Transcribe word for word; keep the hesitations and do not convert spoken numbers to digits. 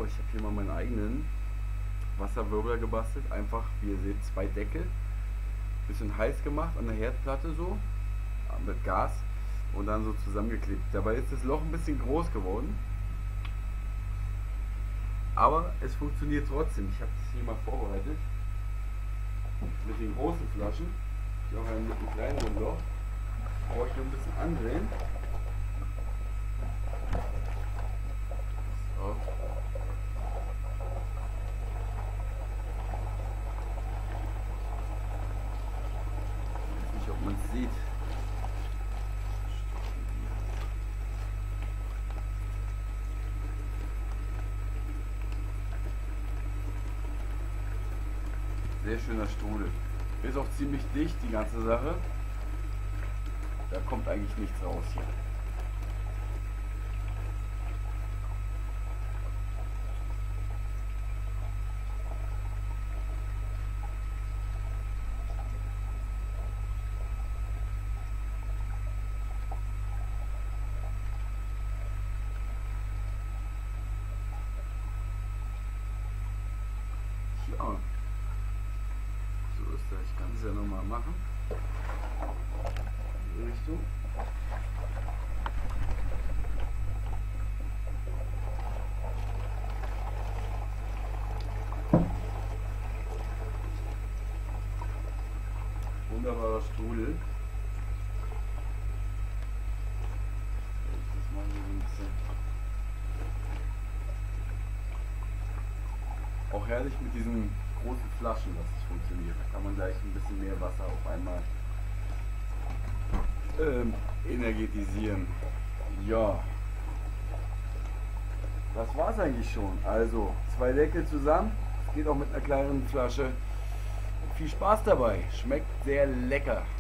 ich habe hier mal meinen eigenen Wasserwirbler gebastelt. Einfach, wie ihr seht, zwei Deckel. Bisschen heiß gemacht an der Herdplatte so, mit Gas und dann so zusammengeklebt. Dabei ist das Loch ein bisschen groß geworden. Aber es funktioniert trotzdem. Ich habe das hier mal vorbereitet. Mit den großen Flaschen. Hier auch einen mit einem kleineren Loch. Brauche ich nur ein bisschen andrehen. So. Ich weiß nicht, ob man es sieht. Sehr schöner Strudel. Ist auch ziemlich dicht, die ganze Sache. Da kommt eigentlich nichts raus hier. Ja. Ich kann es ja nochmal machen. In die Richtung. Wunderbarer Strudel. Das machen wir so ein bisschen. Auch herrlich mit diesen großen Flaschen, dass es funktioniert. Da kann man gleich ein bisschen mehr Wasser auf einmal ähm, energetisieren. Ja, das war es eigentlich schon. Also zwei Deckel zusammen. Es geht auch mit einer kleineren Flasche. Viel Spaß dabei. Schmeckt sehr lecker.